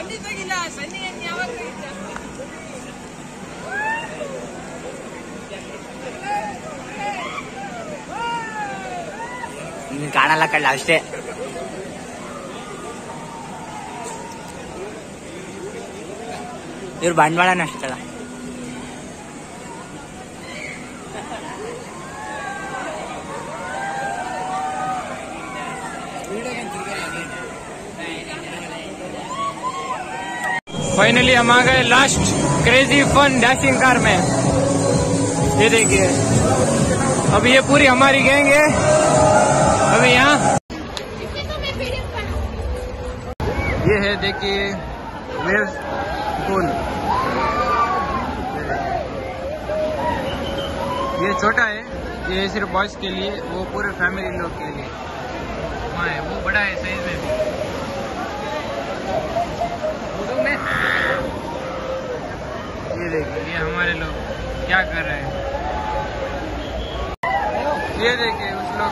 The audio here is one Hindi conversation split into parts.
ಕಾಣಲ್ಲ ಕಳ್ಳ ಅಷ್ಟೇ. ಇವ್ರು ಬಂಡವಾಳನ ಅಷ್ಟಲ್ಲ. फाइनली हम आ गए last crazy fun dashing car में। ये देखिए अभी ये पूरी हमारी गैंग है अभी यहाँ। ये है देखिए वेव पूल। ये छोटा है, ये सिर्फ बॉयज के लिए, वो पूरे फैमिली लोग के लिए। वहाँ है वो बड़ा है साइज में भी। ये देखिए ये हमारे लोग क्या कर रहे हैं। ये देखिए उस लोग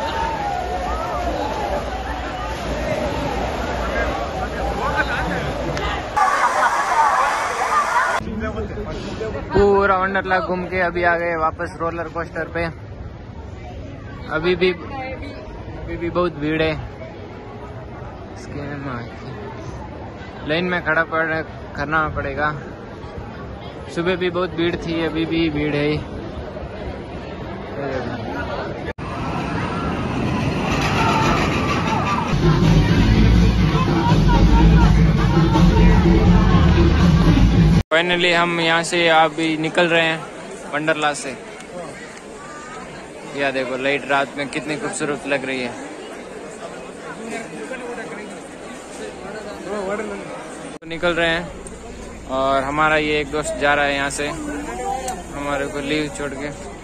पूरा वंडरला घूम के अभी आ गए वापस रोलर कोस्टर पे। अभी भी बहुत भीड़ है। लाइन में खड़ा करना पड़ेगा। सुबह भी बहुत भीड़ थी, अभी भी भीड़ है। फाइनली हम यहाँ से अभी निकल रहे हैं वंडरला से। यह देखो लाइट रात में कितनी खूबसूरत लग रही है। तो निकल रहे हैं और हमारा ये एक दोस्त जा रहा है यहाँ से हमारे को लीव छोड़ के।